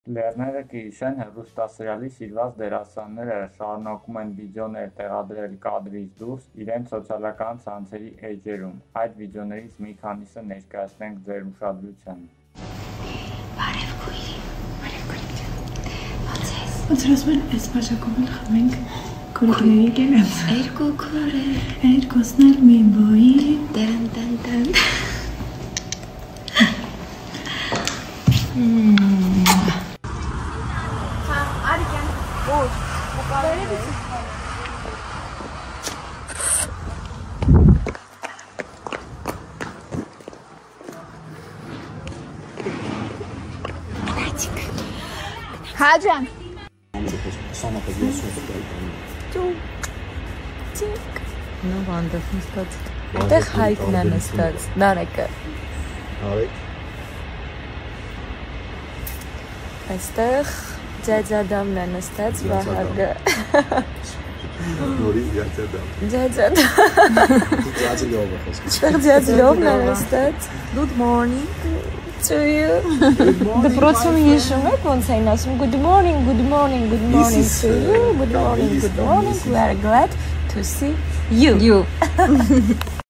Լեռները Կհիշեն հեռուստասերիալի սիրված դերասանները շարունակում են վիդեոներ տեղադրել կադրից դուրս իրենց սոցիալական ցանցերի էջերում։ Այդ վիդեոներից մի քանիսը ներկայացնենք ձեր ուշադրությանը։ Բարև քույրի, ոնց ես։ Ոնց ասում են, այս բաժակով էլ խմենք քուրիկների կենաց։ Երկու քուրը, Երկուսն էլ մի բոյի։ տեն։ Հաջան։ No wonder, նստած։ Այդտեղ հայտնն է նստած, Նարեկը։ Նարեկ։ Այստեղ ձյաձադամն է նստած, Վահագը։ Նորի ձյաձադամ։ Ձյաձադամ։ Ձյաձլովը խոսքը։ Այստեղ ձյաձլովն է նստած։ Good morning to you։ Դպրոցում հիշում եք ոնց էին ասում good morning to you, good morning, we are glad to see you.